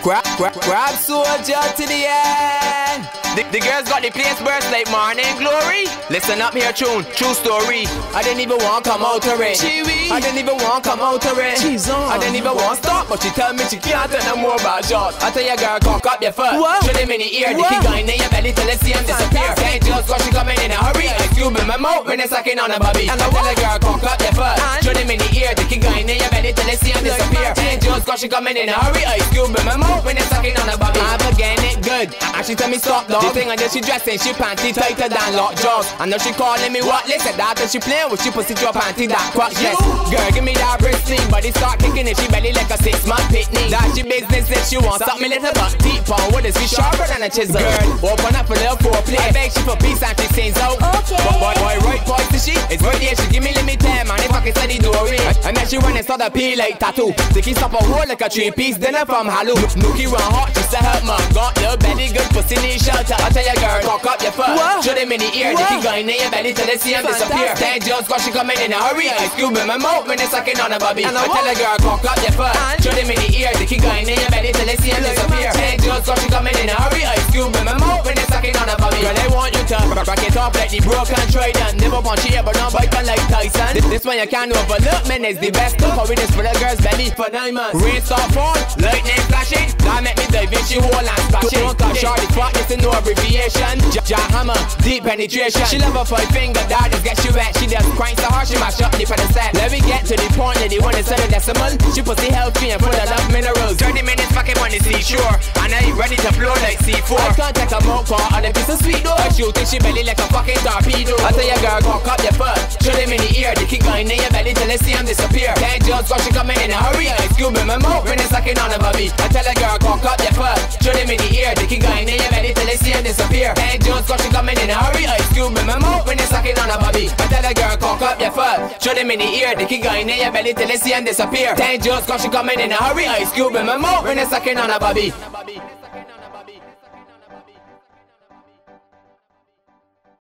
Grab soldier to the end. The girls got the place burst like morning glory. Listen up here, true story. I didn't even want to come out of it. I didn't even want to come out of it. I didn't even want to stop, but she tell me she can't tell no more about shots. I tell you, girl, cock up your foot. Show them in the ear, they keep going in your belly till they see him disappear. Can't just cause she coming in a hurry. Excuse me, my mouth when they're sucking on a bubby. And I tell you, girl, cock up your foot. Show them in the ear, they keep going in your belly till they see him disappear. Can't just cause she coming in a hurry. Excuse me, my mouth when they're sucking on a bubby. I'm again it good, and she tell me stop, dog. The thing I just she dressing, she panty tighter than lock jaws. I know she calling me what? Listen, that she playing with, she pussy to a panty that crotch, yes. Girl, give me that bristling, body start kicking it, she belly like a 6-month pitney. That she business if she wants something little but deep on with it, she sharper than a chisel. Girl, open up a little foreplay. I beg she for peace and she sings out. Okay. But boy, right boy to she, it's right there, she give me limit time, man, if I can study Dory. And then she run and start a pee like tattoo. Sticky stop a hole like a 3-piece dinner from Hallo. Nookie run hot, she say her man, got little belly, good pussy need shelter. I tell you girl, cock up your foot. Show them in the ear, they keep going in your belly till they see him disappear. Can't just cause she coming in a hurry. Excuse me, my mouth when they're sucking on a bubby. I tell a girl, cock up your foot. Show them in the ear, they keep going in your belly till they see him disappear. Can't just cause she coming in a hurry. Excuse me, my mouth when they're sucking on a bubby. Girl, they want you to back it up like the broken trident. Never punch here, but not bite like Tyson. This one you can't overlook, man, it's the best. Look how it is for the girl's belly for 9 months. Rain start fall, lightning flashing. That make me dive in, she hold and splash it. Don't call shorty fuck, this is no abbreviation. Hammer, deep penetration. She love her 5-finger, that just gets you wet. She just cranks so hard, she mash up the pedestal. Let me get to the point, lady, one instead of decimal. She pussy healthy and full of love minerals. 30 minutes fucking on the seashore, and I ain't ready to blow like C4. I can't take a mouth for all the piece of sweet though. I shoot she belly like a fucking torpedo. I tell you girl, cock up your foot. Show them in the ear, they keep going in your belly till they see him disappear. Can't just cause she coming in a hurry. Excuse me, my mouth when it's sucking on a bubby. I tell a girl, cock up your foot. Show them in the ear, they keep going in your belly till they see him disappear. Can't just cause she coming in a hurry. Excuse me, my mouth when it's sucking on a bubby. I tell a girl, cock up your foot. Show them in the ear, they keep going in your belly till they see him disappear. Can't just cause she coming in a hurry. Excuse me, my mouth when it's sucking on a bubby.